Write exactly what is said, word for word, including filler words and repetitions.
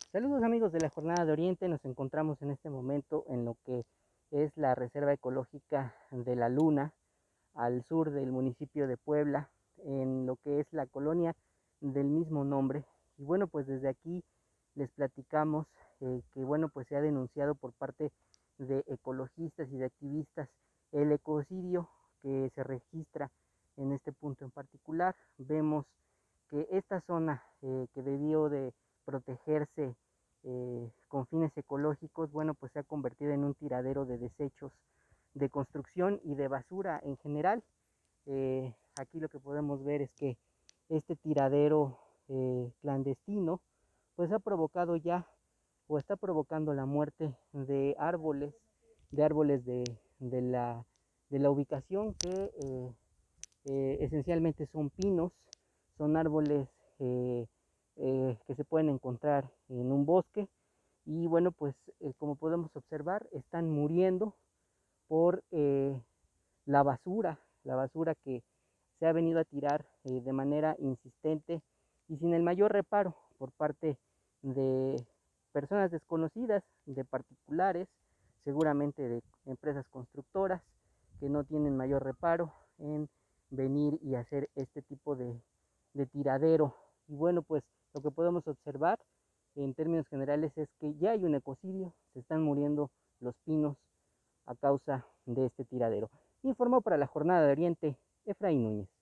Saludos amigos de la Jornada de Oriente, nos encontramos en este momento en lo que es la Reserva Ecológica de la Luna, al sur del municipio de Puebla, en lo que es la colonia del mismo nombre. Y bueno, pues desde aquí les platicamos eh, que bueno, pues se ha denunciado por parte de ecologistas y de activistas el ecocidio que se registra en este punto en particular. Vemos que esta zona eh, que debió de protegerse eh, con fines ecológicos, bueno, pues se ha convertido en un tiradero de desechos de construcción y de basura en general. Eh, aquí lo que podemos ver es que este tiradero eh, clandestino pues ha provocado ya o está provocando la muerte de árboles, de árboles de, de, la, de la ubicación que eh, eh, esencialmente son pinos, son árboles eh, eh, que se pueden encontrar en un bosque y bueno, pues eh, como podemos observar están muriendo por eh, la basura, la basura que se ha venido a tirar eh, de manera insistente y sin el mayor reparo por parte de personas desconocidas, de particulares, seguramente de empresas constructoras que no tienen mayor reparo en venir y hacer este tipo de, de tiradero. Y bueno, pues lo que podemos observar en términos generales es que ya hay un ecocidio, se están muriendo los pinos a causa de este tiradero. Informó para la Jornada de Oriente Efraín Núñez.